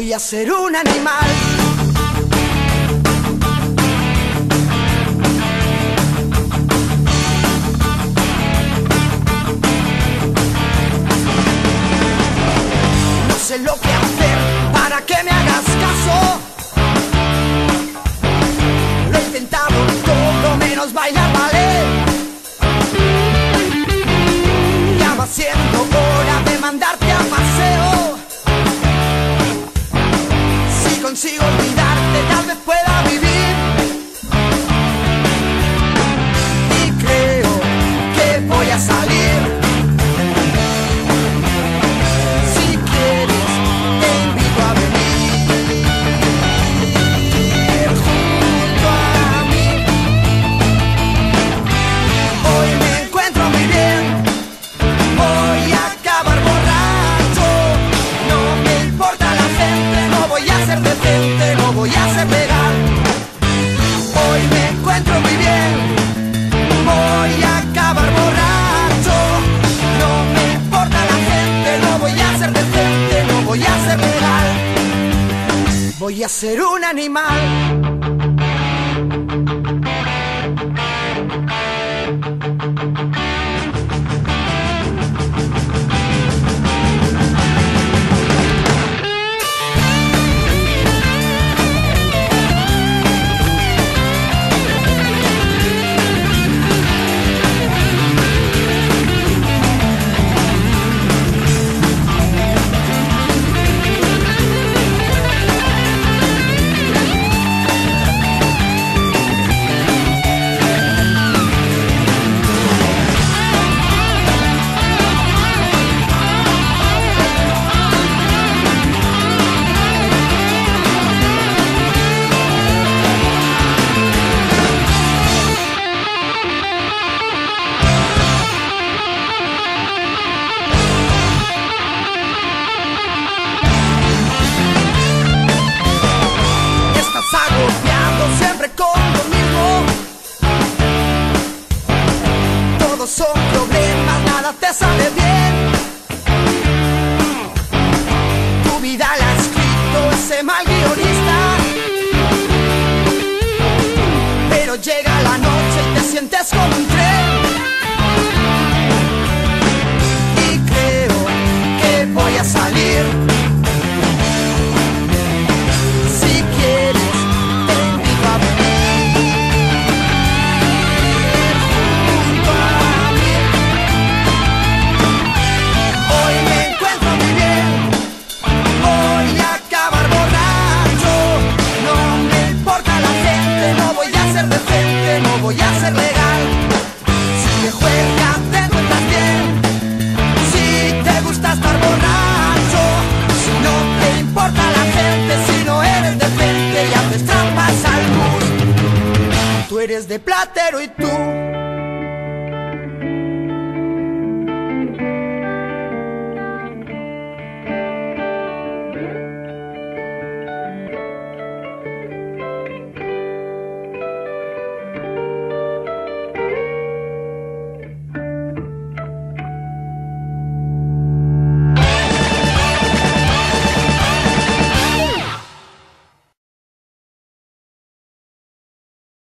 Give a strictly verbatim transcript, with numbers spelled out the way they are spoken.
Voy a ser un animal. No sé lo que hacer para que me hagas caso. Lo he intentado todo menos bailar ballet. Ya va siendo hora de mandarte a paseo. Si consigo olvidarte, tal vez pueda vivir. Y creo que voy a salir. Si quieres, te invito a venir junto a mí. Hoy me encuentro muy bien. Voy a acabar borracho. No me importa la gente, no voy a ser decente, no voy a ser legal. Hoy me encuentro muy bien. Voy a acabar borracho. No me importa la gente, no voy a ser decente, no voy a ser legal. Voy a ser un animal. Siempre con lo mismo. Todos son problemas, nada te sale bien. Tu vida la ha escrito ese mal guionista. Pero llega la noche y te sientes como un tren. Y creo que voy a salir. Voy a ser legal. Si te juegas, te encuentras bien. Si te gusta estar borracho. Si no te importa la gente. Si no eres decente y haces trampas al bus. Tú eres de Platero y tú